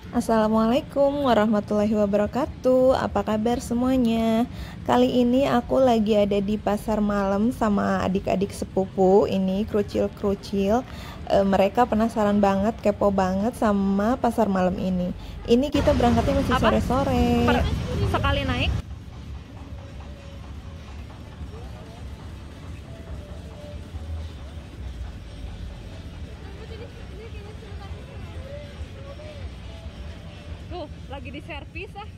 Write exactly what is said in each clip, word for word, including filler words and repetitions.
Assalamualaikum warahmatullahi wabarakatuh. Apa kabar semuanya? Kali ini aku lagi ada di pasar malam sama adik-adik sepupu. Ini krucil-krucil. E, mereka penasaran banget, kepo banget sama pasar malam ini. Ini kita berangkatnya masih Apa? sore-sore. Per- sekali naik tuh lagi di servis ah.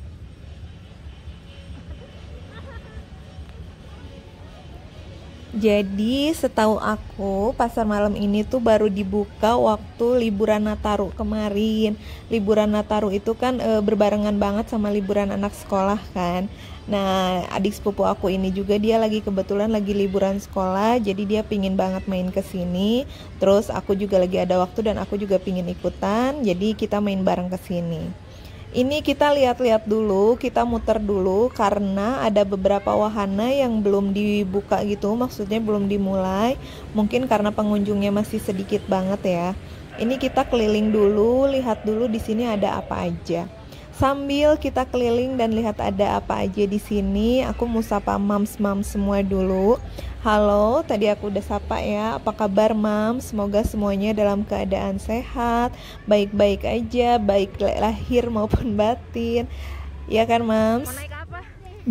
Jadi setahu aku pasar malam ini tuh baru dibuka waktu liburan Nataru kemarin. Liburan Nataru itu kan e, berbarengan banget sama liburan anak sekolah kan. Nah, adik sepupu aku ini juga dia lagi kebetulan lagi liburan sekolah, jadi dia pingin banget main ke sini. Terus aku juga lagi ada waktu dan aku juga pingin ikutan, jadi kita main bareng ke sini. Ini kita lihat-lihat dulu, kita muter dulu karena ada beberapa wahana yang belum dibuka gitu, maksudnya belum dimulai. Mungkin karena pengunjungnya masih sedikit banget ya. Ini kita keliling dulu, lihat dulu di sini ada apa aja. Sambil kita keliling dan lihat ada apa aja di sini, aku mau sapa mams-mams semua dulu. Halo, tadi aku udah sapa ya. Apa kabar mams? Semoga semuanya dalam keadaan sehat, baik-baik aja, baik lahir maupun batin. Ya kan mams? Mau naik apa?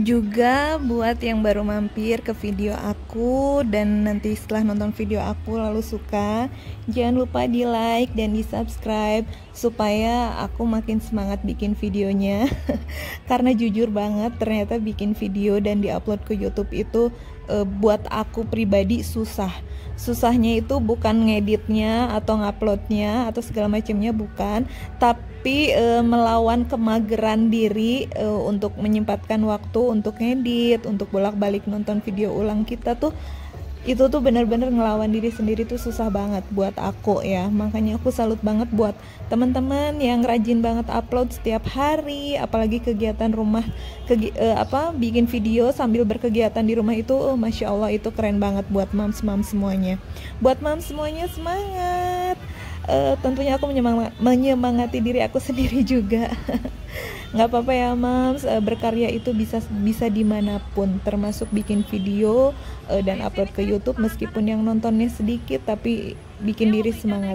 Juga buat yang baru mampir ke video aku dan nanti setelah nonton video aku lalu suka, jangan lupa di like dan di subscribe supaya aku makin semangat bikin videonya. Karena jujur banget ternyata bikin video dan diupload ke YouTube itu e, buat aku pribadi susah. Susahnya itu bukan ngeditnya atau nguploadnya atau segala macamnya, bukan, tapi e, melawan kemageran diri e, untuk menyempatkan waktu untuk ngedit, untuk bolak-balik nonton video ulang kita tuh, itu tuh bener-bener ngelawan diri sendiri tuh susah banget buat aku ya. Makanya aku salut banget buat teman-teman yang rajin banget upload setiap hari, apalagi kegiatan rumah kegi eh, apa bikin video sambil berkegiatan di rumah itu, oh, masya Allah itu keren banget buat mams-mams semuanya. Buat mams semuanya semangat. Uh, tentunya aku menyemangati, menyemangati diri aku sendiri juga. Nggak apa-apa ya mams, uh, berkarya itu bisa bisa dimanapun, termasuk bikin video uh, dan upload ke YouTube meskipun yang nontonnya sedikit, tapi bikin diri semangat.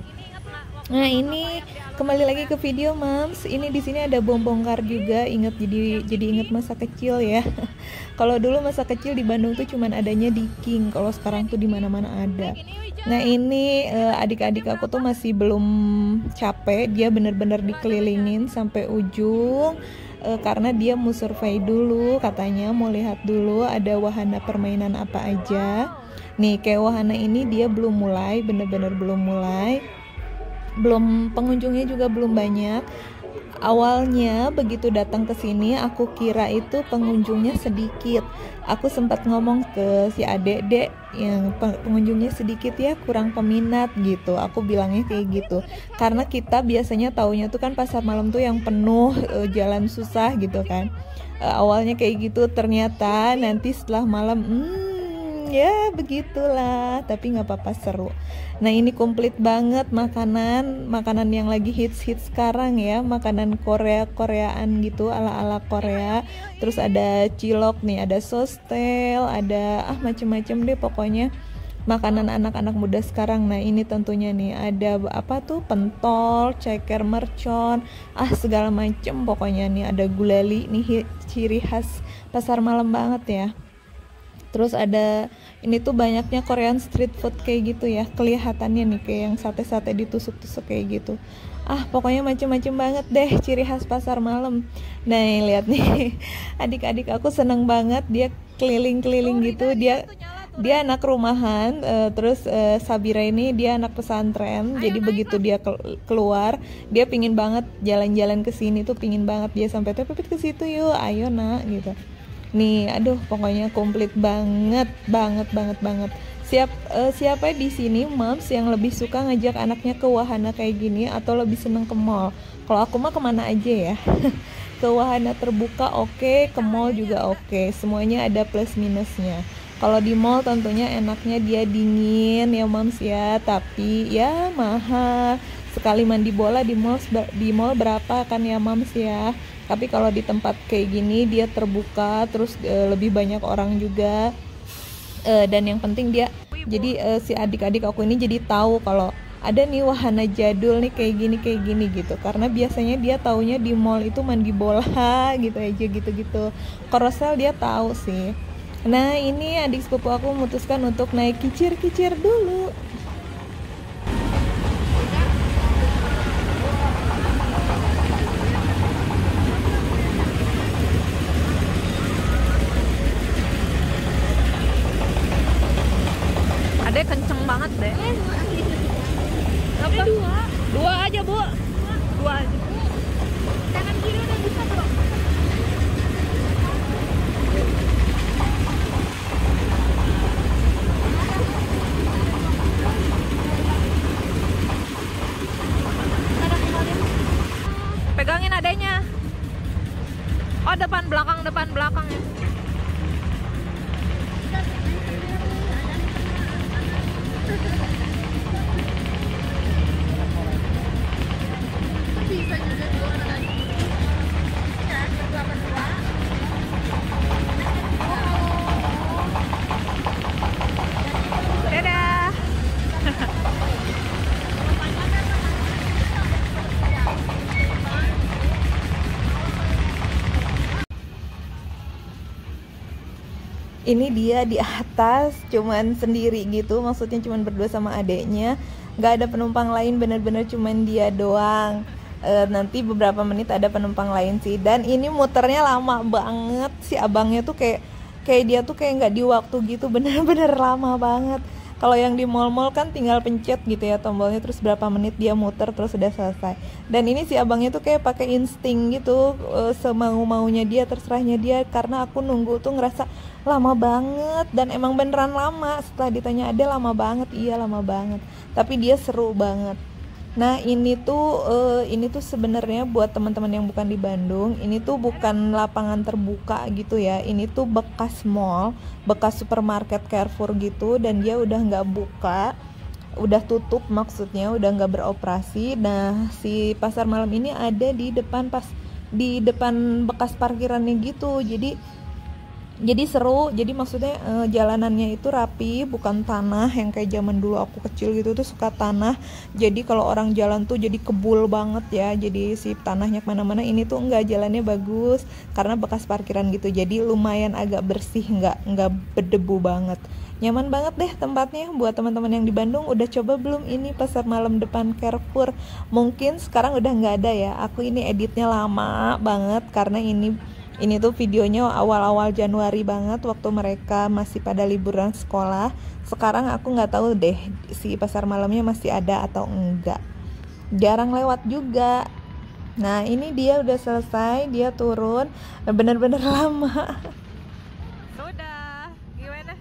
Nah ini kembali lagi ke video mams. Ini di sini ada bom bongkar juga. Ingat jadi jadi ingat masa kecil ya. Kalau dulu masa kecil di Bandung tuh cuman adanya di King. Kalau sekarang tuh di mana-mana ada. Nah ini uh, adik-adik aku tuh masih belum capek. Dia bener-bener dikelilingin sampai ujung. Uh, karena dia mau survei dulu, katanya mau lihat dulu ada wahana permainan apa aja. Nih kayak wahana ini dia belum mulai, bener-bener belum mulai. Belum, pengunjungnya juga belum banyak. Awalnya begitu datang ke sini aku kira itu pengunjungnya sedikit. Aku sempat ngomong ke si adek, "Dek, yang pengunjungnya sedikit ya, kurang peminat," gitu. Aku bilangnya kayak gitu. Karena kita biasanya taunya tuh kan pasar malam tuh yang penuh, e, jalan susah gitu kan. E, awalnya kayak gitu, ternyata nanti setelah malam hmm ya begitulah, tapi nggak apa-apa, seru. Nah ini komplit banget makanan makanan yang lagi hits-hits sekarang ya, makanan Korea-Koreaan gitu, ala-ala Korea. Terus ada cilok nih, ada sostel, ada ah macem-macem deh pokoknya makanan anak-anak muda sekarang. Nah ini tentunya nih ada apa tuh, pentol, ceker mercon, ah segala macem pokoknya nih. Ada gulali nih, ciri khas pasar malam banget ya. Terus ada ini tuh banyaknya Korean street food kayak gitu ya, kelihatannya nih kayak yang sate-sate ditusuk-tusuk kayak gitu. Ah pokoknya macem-macem banget deh ciri khas pasar malam. Nah lihat nih adik-adik aku seneng banget, dia keliling-keliling gitu. Dia dia anak rumahan, uh, terus uh, Sabira ini dia anak pesantren. Jadi begitu dia keluar, dia pingin banget jalan-jalan ke sini tuh, pingin banget dia sampai tepet ke situ yuk, ayo nak gitu. Nih, aduh pokoknya komplit banget, banget, banget, banget. Siap, uh, siapa di sini moms yang lebih suka ngajak anaknya ke wahana kayak gini atau lebih seneng ke mall? Kalau aku mah kemana aja ya. Ke wahana terbuka oke, okay, ke mall juga oke. Okay. Semuanya ada plus minusnya. Kalau di mall tentunya enaknya dia dingin ya moms ya, tapi ya mahal. sekali mandi bola di mall di mall berapa kan ya Mams ya. Tapi kalau di tempat kayak gini dia terbuka, terus e, lebih banyak orang juga, e, dan yang penting dia jadi e, si adik-adik aku ini jadi tahu kalau ada nih wahana jadul nih kayak gini kayak gini gitu. Karena biasanya dia taunya di mall itu mandi bola gitu aja gitu-gitu. Carousel dia tahu sih. Nah ini adik sepupu aku memutuskan untuk naik kicir-kicir dulu. Adek kenceng banget deh. Apa? Dua. Dua aja bu. Dua aja. Kanan kiri udah bisa belum? Pegangin adanya. Oh depan belakang depan belakang ya. Bisa juga dua orang lagi. Ya, berdua berdua. Dadah. Ini dia di atas cuman sendiri gitu, maksudnya cuman berdua sama adeknya, nggak ada penumpang lain, bener-bener cuman dia doang. E, nanti beberapa menit ada penumpang lain sih, dan ini muternya lama banget. Si abangnya tuh kayak kayak dia tuh kayak nggak di waktu gitu, bener-bener lama banget. Kalau yang di mall-mall kan tinggal pencet gitu ya tombolnya, terus berapa menit dia muter terus udah selesai. Dan ini si abangnya tuh kayak pakai insting gitu, e, semau-maunya dia, terserahnya dia. Karena aku nunggu tuh ngerasa lama banget, dan emang beneran lama. Setelah ditanya ada lama banget, iya lama banget. Tapi dia seru banget. Nah ini tuh uh, ini tuh sebenarnya buat teman-teman yang bukan di Bandung, ini tuh bukan lapangan terbuka gitu ya. Ini tuh bekas mall, bekas supermarket Carrefour gitu, dan dia udah nggak buka, udah tutup maksudnya, udah nggak beroperasi. Nah si pasar malam ini ada di depan pas di depan bekas parkirannya gitu. Jadi Jadi seru, jadi maksudnya e, jalanannya itu rapi, bukan tanah yang kayak zaman dulu aku kecil gitu tuh suka tanah. Jadi kalau orang jalan tuh jadi kebul banget ya, jadi si tanahnya kemana-mana. Ini tuh enggak, jalannya bagus karena bekas parkiran gitu, jadi lumayan agak bersih, enggak enggak berdebu banget. Nyaman banget deh tempatnya. Buat teman-teman yang di Bandung udah coba belum ini pasar malam depan Carrefour? Mungkin sekarang udah nggak ada ya. Aku ini editnya lama banget karena ini Ini tuh videonya awal-awal Januari banget, waktu mereka masih pada liburan sekolah. Sekarang aku nggak tahu deh si pasar malamnya masih ada atau enggak. Jarang lewat juga. Nah ini dia udah selesai, dia turun, bener-bener lama. Sudah, gimana?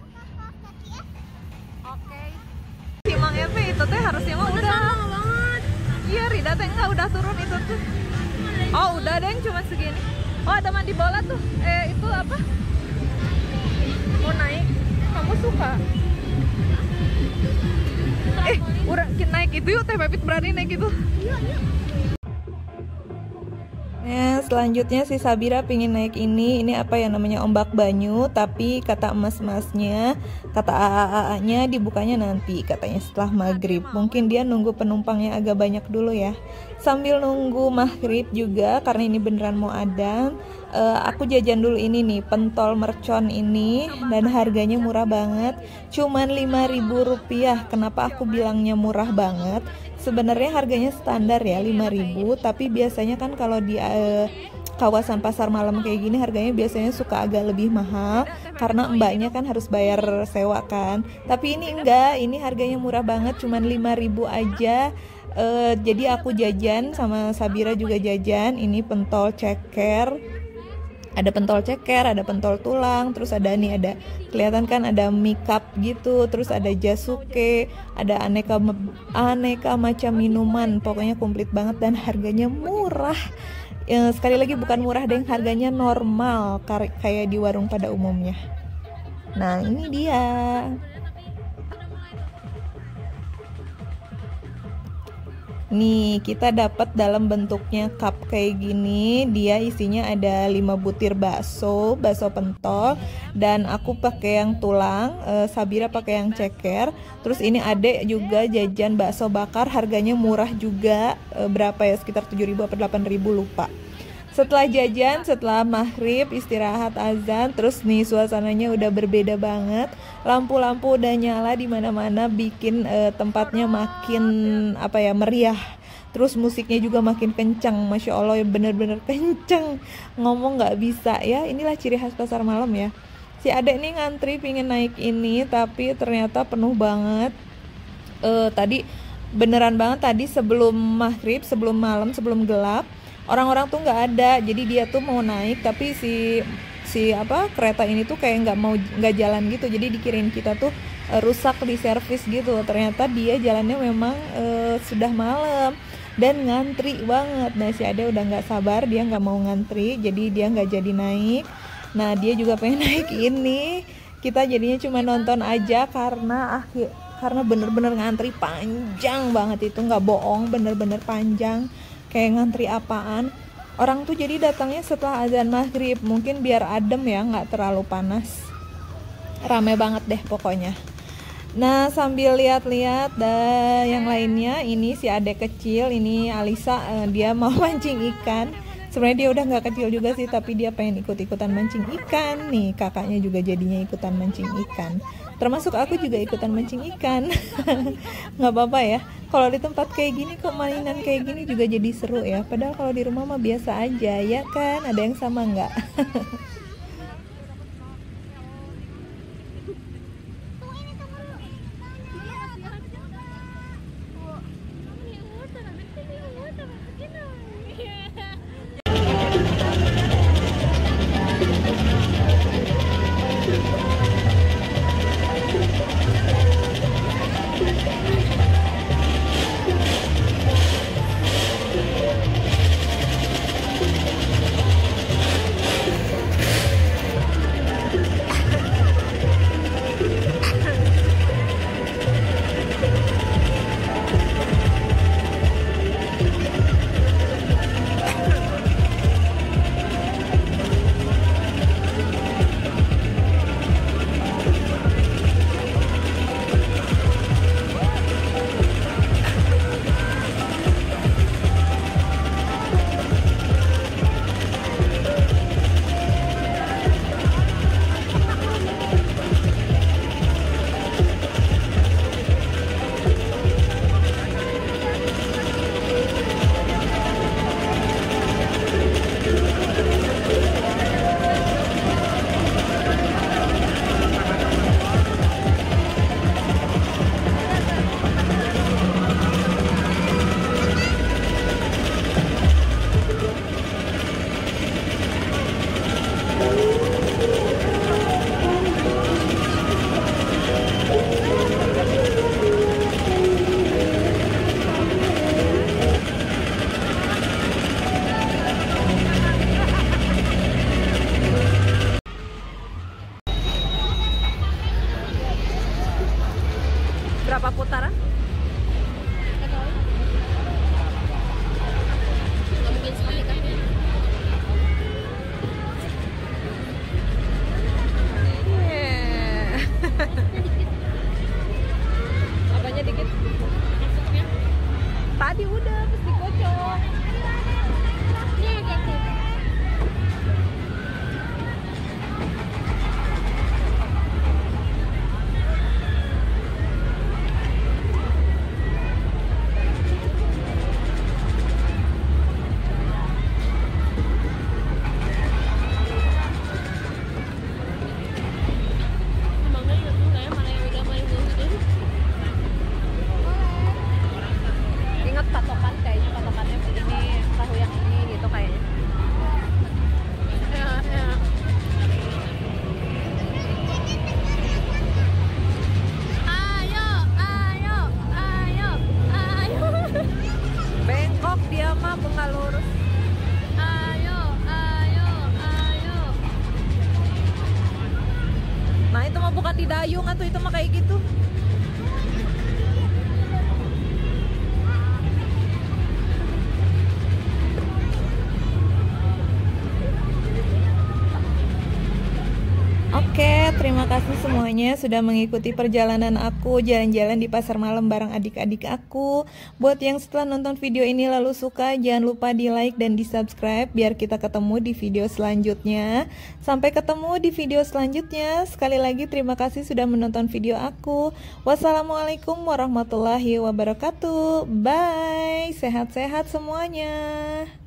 Oke. Si Mang Epe itu teh harusnya mah udah. Banget. Iya, Rida teh enggak udah turun itu tuh. Oh udah deh, cuma segini. Oh ada mandi bola tuh, eh itu apa? Mau naik? Kamu suka? Eh, udah naik itu yuk, Teh Pepit berani naik itu. Nah selanjutnya si Sabira pingin naik ini, ini apa ya namanya, ombak banyu. Tapi kata emas-emasnya, kata A A A-nya dibukanya nanti, katanya setelah maghrib. Mungkin dia nunggu penumpangnya agak banyak dulu ya. Sambil nunggu maghrib juga, karena ini beneran mau adzan, uh, aku jajan dulu ini nih, pentol mercon ini, dan harganya murah banget, cuman lima ribu rupiah. Kenapa aku bilangnya murah banget? Sebenarnya harganya standar ya lima ribu, tapi biasanya kan kalau di uh, kawasan pasar malam kayak gini harganya biasanya suka agak lebih mahal karena mbaknya kan harus bayar sewa kan. Tapi ini enggak, ini harganya murah banget, cuman lima ribu aja. Uh, jadi aku jajan sama Sabira juga jajan ini pentol ceker. Ada pentol ceker, ada pentol tulang, terus ada nih, ada kelihatan kan ada mie cup gitu, terus ada jasuke, ada aneka aneka macam minuman, pokoknya komplit banget dan harganya murah. Ya, sekali lagi bukan murah deh, harganya normal kayak di warung pada umumnya. Nah ini dia. Nih, kita dapat dalam bentuknya cup kayak gini. Dia isinya ada lima butir bakso, bakso pentol, dan aku pakai yang tulang, e, Sabira pakai yang ceker. Terus ini adek juga jajan bakso bakar, harganya murah juga, e, berapa ya, sekitar tujuh ribu atau delapan ribu, lupa. Setelah jajan, setelah maghrib, istirahat azan, terus nih suasananya udah berbeda banget. Lampu-lampu udah nyala di mana-mana, bikin uh, tempatnya makin apa ya, meriah. Terus musiknya juga makin kencang, masya Allah, ya bener-bener kencang. Ngomong nggak bisa ya. Inilah ciri khas pasar malam ya. Si adek nih ngantri pingin naik ini, tapi ternyata penuh banget. Uh, tadi beneran banget tadi sebelum maghrib, sebelum malam, sebelum gelap. Orang-orang tuh nggak ada, jadi dia tuh mau naik tapi si si apa kereta ini tuh kayak nggak mau nggak jalan gitu, jadi dikirain kita tuh e, rusak di servis gitu. Ternyata dia jalannya memang e, sudah malam dan ngantri banget. Nah si Ade udah nggak sabar, dia nggak mau ngantri, jadi dia nggak jadi naik. Nah dia juga pengen naik ini, kita jadinya cuma nonton aja karena akhir karena bener-bener ngantri panjang banget, itu nggak bohong, bener-bener panjang. Kayak ngantri apaan. Orang tuh jadi datangnya setelah azan maghrib, mungkin biar adem ya, nggak terlalu panas. Rame banget deh pokoknya. Nah sambil lihat-lihat dan yang lainnya, ini si adek kecil, ini Alisa, eh, dia mau mancing ikan. Sebenarnya dia udah nggak kecil juga sih, tapi dia pengen ikut-ikutan mancing ikan. Nih kakaknya juga jadinya ikutan mancing ikan. Termasuk aku juga ikutan mancing ikan. Nggak apa-apa ya. Kalau di tempat kayak gini kok mainan kayak gini juga jadi seru ya. Padahal kalau di rumah mah biasa aja ya kan. Ada yang sama nggak? Berapa putaran? Nggak mungkin sekali kan? Yeah. Apanya dikit? Maksudnya? Tadi udah, terus dikocok. Ini agak tuh. Ingat patokan, kayaknya patokannya ini tahu yang ini gitu kayaknya. Ya, ya. Ayo, ayo, ayo, ayo. Bengkok dia mah, bunga lurus. Ayo, ayo, ayo. Nah itu mah bukan di dayung atau itu mah kayak gitu. terima kasih semuanya sudah mengikuti perjalanan aku jalan-jalan di pasar malam bareng adik-adik aku. Buat yang setelah nonton video ini lalu suka, jangan lupa di like dan di subscribe biar kita ketemu di video selanjutnya. Sampai ketemu di video selanjutnya. Sekali lagi terima kasih sudah menonton video aku. Wassalamualaikum warahmatullahi wabarakatuh. Bye, sehat-sehat semuanya.